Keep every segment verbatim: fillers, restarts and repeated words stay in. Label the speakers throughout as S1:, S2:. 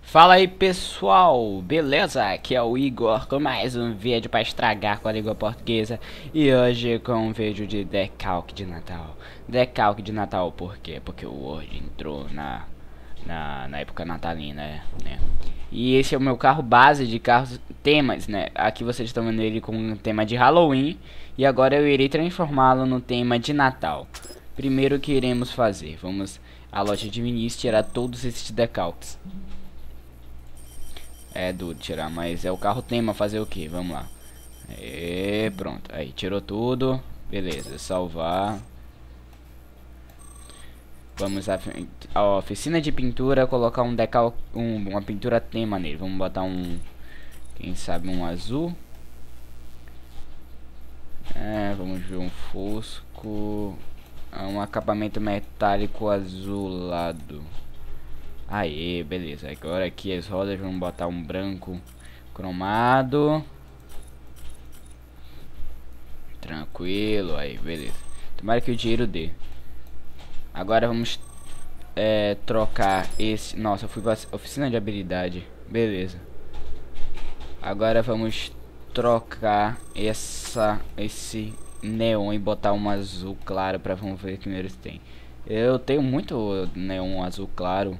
S1: Fala aí pessoal, beleza? Aqui é o Igor com mais um vídeo para estragar com a língua portuguesa. E hoje com um vídeo de decalque de Natal. Decalque de Natal por quê? Porque o Word entrou na, na, na época natalina, né? E esse é o meu carro base de carros temas, né? Aqui vocês estão vendo ele com um tema de Halloween. E agora eu irei transformá-lo no tema de Natal. Primeiro o que iremos fazer? Vamos à loja de Vinícius tirar todos esses decalques. É duro tirar, mas é o carro tema, fazer o que? Vamos lá. E pronto, aí tirou tudo. Beleza, salvar. Vamos à, à oficina de pintura, colocar um decal, um, uma pintura tema nele. Vamos botar um, quem sabe um azul. É, vamos ver um fosco. Um acabamento metálico azulado. Aí, beleza. Agora aqui as rodas, vamos botar um branco cromado. Tranquilo, aí, beleza. Tomara que o dinheiro dê. Agora vamos é, trocar esse... Nossa, eu fui pra oficina de habilidade. Beleza. Agora vamos trocar essa, esse neon e botar um azul claro pra vamos ver que eles têm. Eu tenho muito neon azul claro.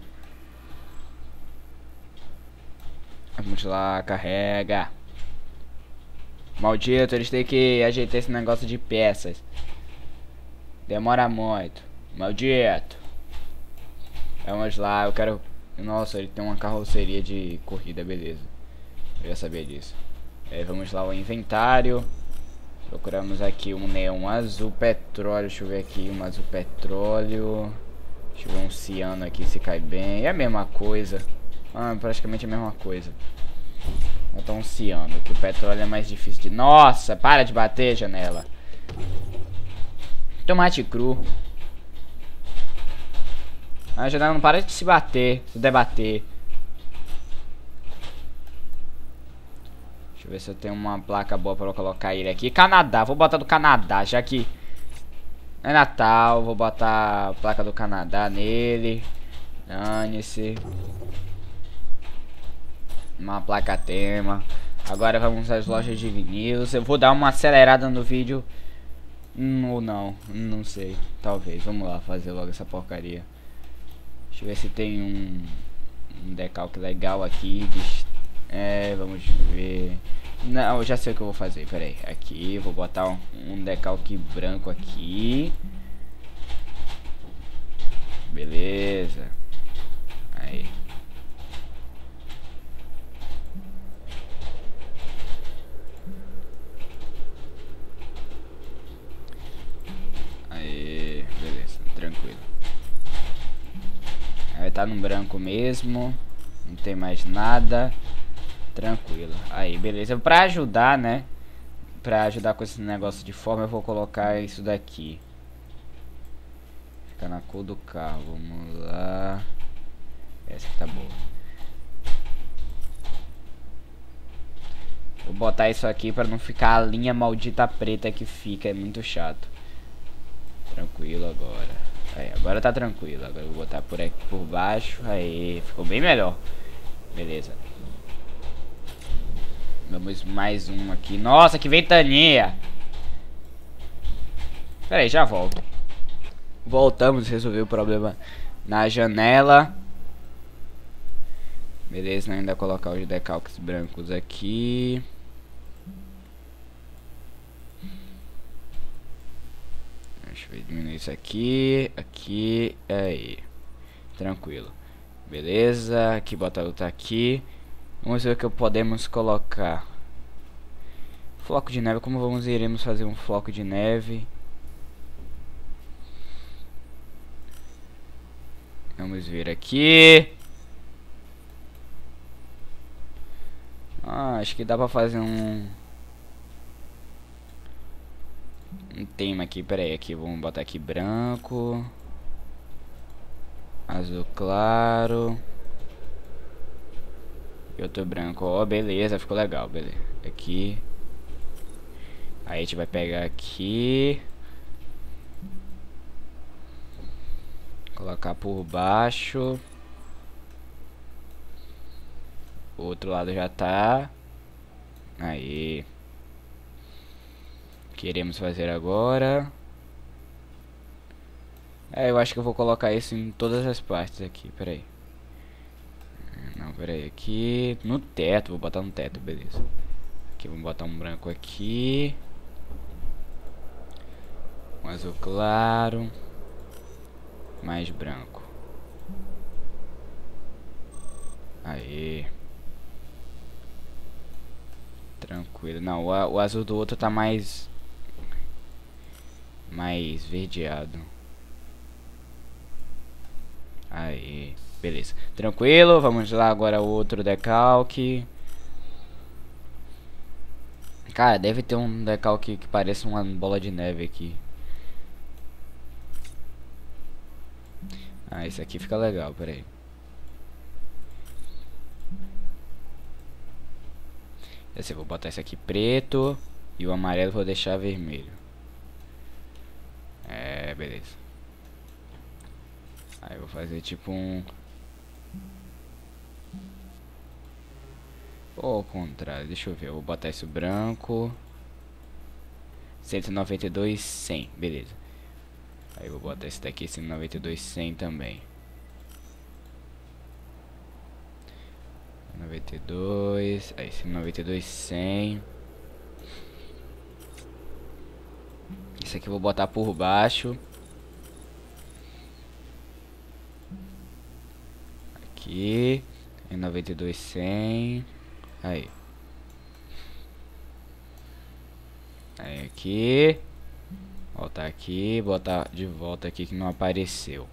S1: Vamos lá, carrega. Maldito, eles têm que ajeitar esse negócio de peças. Demora muito. Maldito. Vamos lá, eu quero... Nossa, ele tem uma carroceria de corrida, beleza. Eu já sabia disso. É, vamos lá, o inventário. Procuramos aqui um neon azul petróleo. Deixa eu ver aqui, um azul petróleo. Deixa eu ver um ciano aqui se cai bem. É a mesma coisa. Ah, praticamente a mesma coisa. Eu tô um ciano, que o petróleo é mais difícil de... Nossa, para de bater, janela. Tomate cru. A janela não para de se bater, se debater. Deixa eu ver se eu tenho uma placa boa pra eu colocar ele aqui. Canadá, vou botar do Canadá, já que é Natal, vou botar a placa do Canadá nele. Dane-se. Uma placa tema. Agora vamos às lojas de vinil. Eu vou dar uma acelerada no vídeo. Hum, ou não, não sei. Talvez, vamos lá fazer logo essa porcaria. Deixa eu ver se tem um, um decalque legal aqui. É, vamos ver. Não, eu já sei o que eu vou fazer. Pera aí, aqui, vou botar um, um decalque branco aqui. Beleza. Aí. Aí, beleza, tranquilo. Aí tá no branco mesmo. Não tem mais nada. Tranquilo. Aí, beleza. Pra ajudar, né? Pra ajudar com esse negócio de forma, eu vou colocar isso daqui. Fica na cor do carro. Vamos lá. Essa aqui tá boa. Vou botar isso aqui pra não ficar a linha maldita preta que fica. É muito chato. Tranquilo agora. Aí, agora tá tranquilo. Agora eu vou botar por aqui por baixo. Aí, ficou bem melhor. Beleza. Vamos mais um aqui. Nossa, que ventania! Pera aí, já volto. Voltamos, resolver o problema na janela. Beleza, ainda colocar os decalques brancos aqui. Deixa eu diminuir isso aqui. Aqui, aí. Tranquilo. Beleza, aqui bota outra aqui. Vamos ver o que podemos colocar. Floco de neve, como vamos iremos fazer um floco de neve? Vamos ver aqui. Ah, acho que dá pra fazer um um tema aqui, pera aí, aqui, vamos botar aqui branco, azul claro e outro branco. Ó, oh, beleza, ficou legal, beleza. Aqui. Aí a gente vai pegar aqui, colocar por baixo. O outro lado já tá. Aí. Queremos fazer agora. É, eu acho que eu vou colocar isso em todas as partes aqui, peraí. Não, peraí, aqui no teto, vou botar no teto, beleza. Aqui, vamos botar um branco aqui. Um azul claro. Mais branco. Aí. Tranquilo, não, o, o azul do outro tá mais... Mais verdeado. Aí, beleza. Tranquilo, vamos lá agora o outro decalque. Cara, deve ter um decalque que parece uma bola de neve aqui. Ah, esse aqui fica legal, peraí. Esse eu vou botar esse aqui preto. E o amarelo vou deixar vermelho. É, beleza. Aí eu vou fazer tipo um... Ou ao contrário, deixa eu ver. Eu vou botar esse branco. cento e noventa e dois, cem, beleza. Aí eu vou botar esse daqui, cento e noventa e dois, cem também. noventa e dois, aí cento e noventa e dois, cem. Esse aqui eu vou botar por baixo. Aqui, noventa e dois, cem. Aí. Aí aqui. Voltar aqui, botar de volta aqui que não apareceu.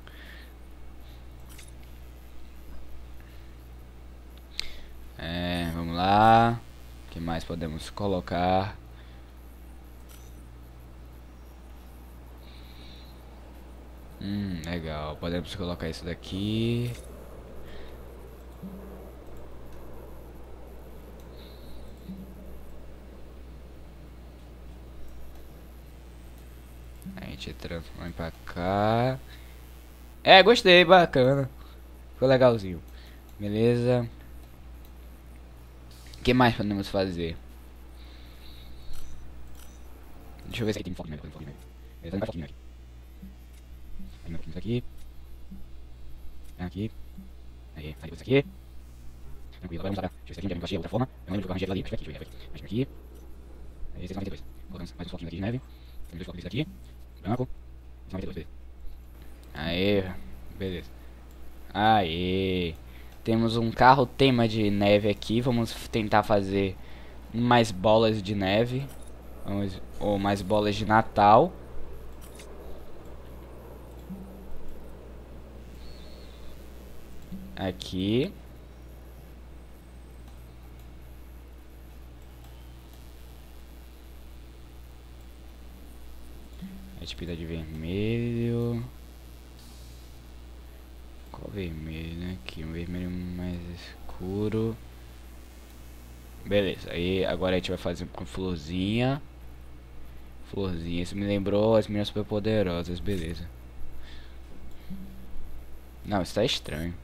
S1: É, vamos lá. O que mais podemos colocar? Hum, legal. Podemos colocar isso daqui. A gente transforma pra cá. É, gostei, bacana. Ficou legalzinho. Beleza. O que mais podemos fazer? Deixa eu ver se aqui tem foto, né? Tem foto, né? Beleza, tem fotinho aqui. Aí nós temos aqui. Aqui. Aí, aí isso aqui. Tranquilo, agora vamos usar. Deixa eu ver se aqui não tem de outra forma. Eu não lembro de jogar um ali. Deixa eu ver aqui, deixa eu ver aqui. Deixa eu ver aqui. Aí, seiscentos e noventa e dois. Colocamos mais uns foquinhos aqui de neve. Temos dois focos aqui. Branco. noventa e dois, beleza. Aê, beleza. Aê. Temos um carro tema de neve aqui. Vamos tentar fazer mais bolas de neve. Vamos, ou mais bolas de Natal. Aqui. A gente pinta de vermelho. Qual vermelho, né? Aqui, um vermelho mais escuro. Beleza, aí agora a gente vai fazer com florzinha. Florzinha, isso me lembrou as meninas super poderosas, beleza. Não, isso tá estranho.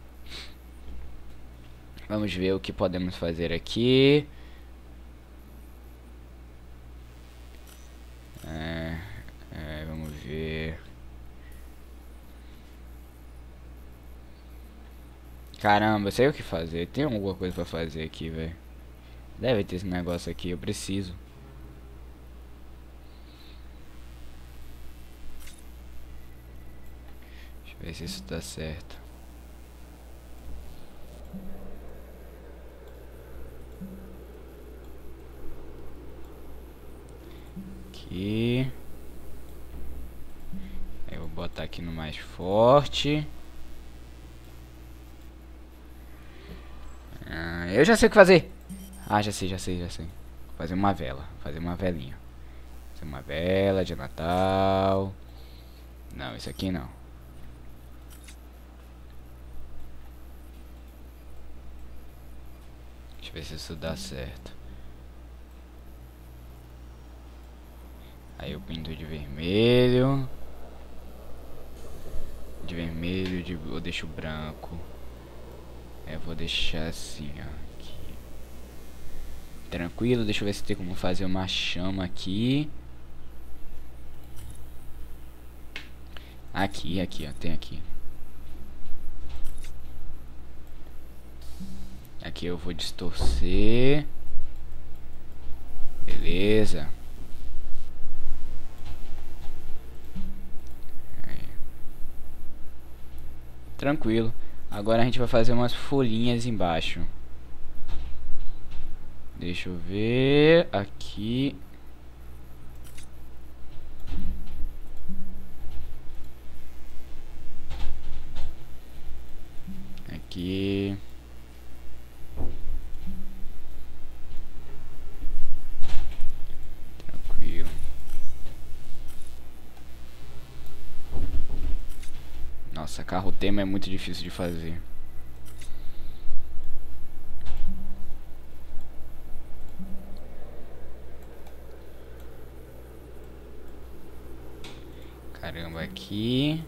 S1: Vamos ver o que podemos fazer aqui. É, é, vamos ver. Caramba, eu sei o que fazer. Tem alguma coisa pra fazer aqui, velho. Deve ter esse negócio aqui, eu preciso. Deixa eu ver se isso tá certo. Aqui. Eu vou botar aqui no mais forte. Ah, eu já sei o que fazer. Ah, já sei, já sei, já sei. Fazer uma vela, fazer uma velinha. Fazer uma vela de Natal. Não, isso aqui não. Deixa eu ver se isso dá certo. Aí eu pinto de vermelho. De vermelho, de, eu deixo branco. É, vou deixar assim, ó. Aqui. Tranquilo, deixa eu ver se tem como fazer uma chama aqui. Aqui, aqui, ó, tem aqui. Aqui eu vou distorcer. Beleza. Aí. Tranquilo. Agora a gente vai fazer umas folhinhas embaixo. Deixa eu ver. Aqui. Aqui. Tranquilo. Nossa, carro tema é muito difícil de fazer. Caramba, aqui.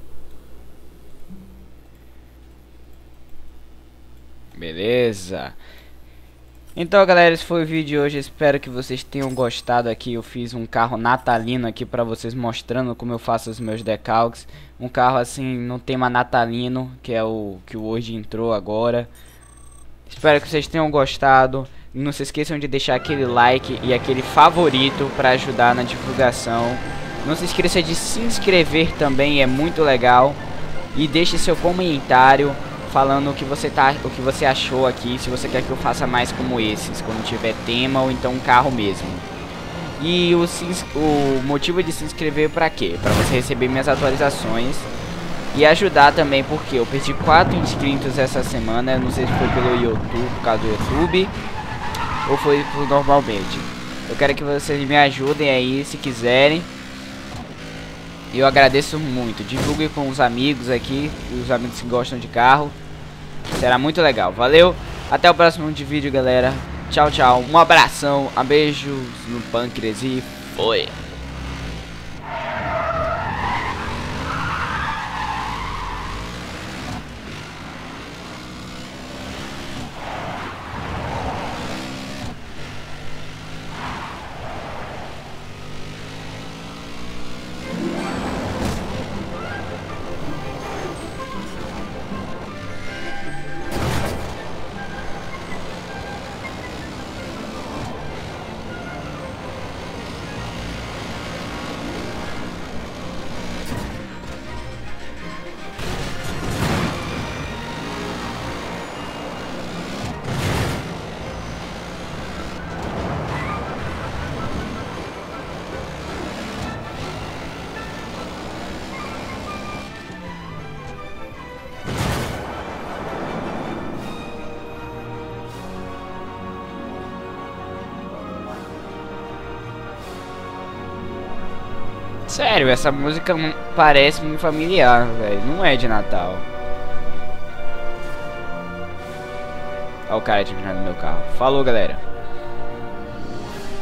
S1: Beleza. Então, galera, esse foi o vídeo de hoje. Espero que vocês tenham gostado aqui. Eu fiz um carro natalino aqui pra vocês, mostrando como eu faço os meus decalques. Um carro assim, no tema natalino, que é o que hoje entrou agora. Espero que vocês tenham gostado. Não se esqueçam de deixar aquele like e aquele favorito pra ajudar na divulgação. Não se esqueça de se inscrever também, é muito legal. E deixe seu comentário falando o que você tá, o que você achou aqui, se você quer que eu faça mais como esses, quando tiver tema ou então um carro mesmo. E o, o motivo de se inscrever para quê? Para você receber minhas atualizações e ajudar também, porque eu perdi quatro inscritos essa semana. Não sei se foi pelo YouTube, por causa do YouTube, ou foi por normalmente. Eu quero que vocês me ajudem aí, se quiserem. Eu agradeço muito. Divulgue com os amigos aqui, os amigos que gostam de carro. Será muito legal. Valeu. Até o próximo vídeo, galera. Tchau, tchau. Um abração. Um beijo no pâncreas e foi. Sério, essa música parece muito familiar, velho. Não é de Natal. Olha o cara terminando meu carro. Falou, galera.